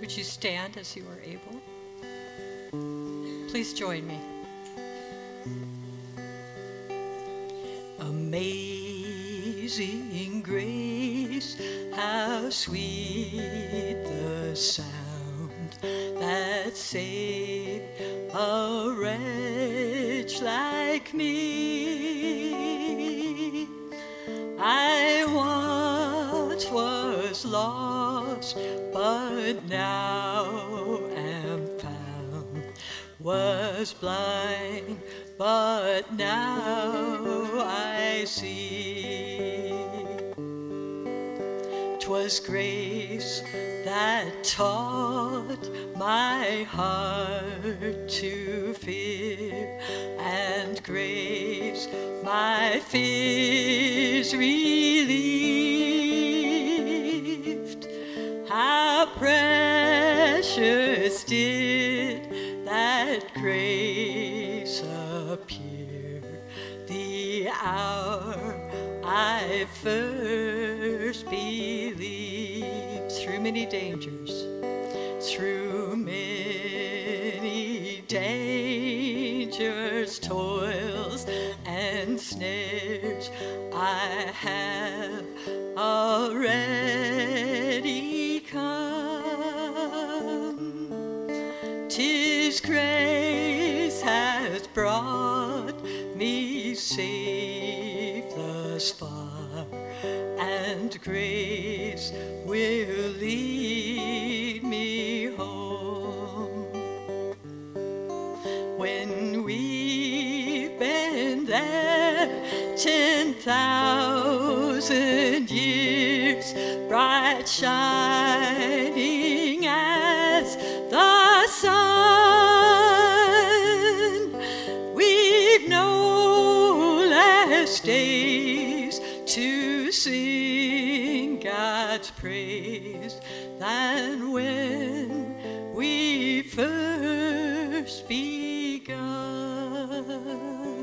Would you stand as you are able? Please join me. Amazing grace, how sweet the sound that saved a wretch like me. I once was lost, but now am found, was blind, but now I see. 'Twas grace that taught my heart to fear, and grace my fears relieved. How precious did that grace appear the hour I first believed. Through many dangers, through many dangers, toils and snares, I have already come. 'Tis grace has brought me safe thus far, and grace will lead me home. When we've been there 10,000 years, bright shining as the sun, we've no less days to sing God's praise than when we first begun.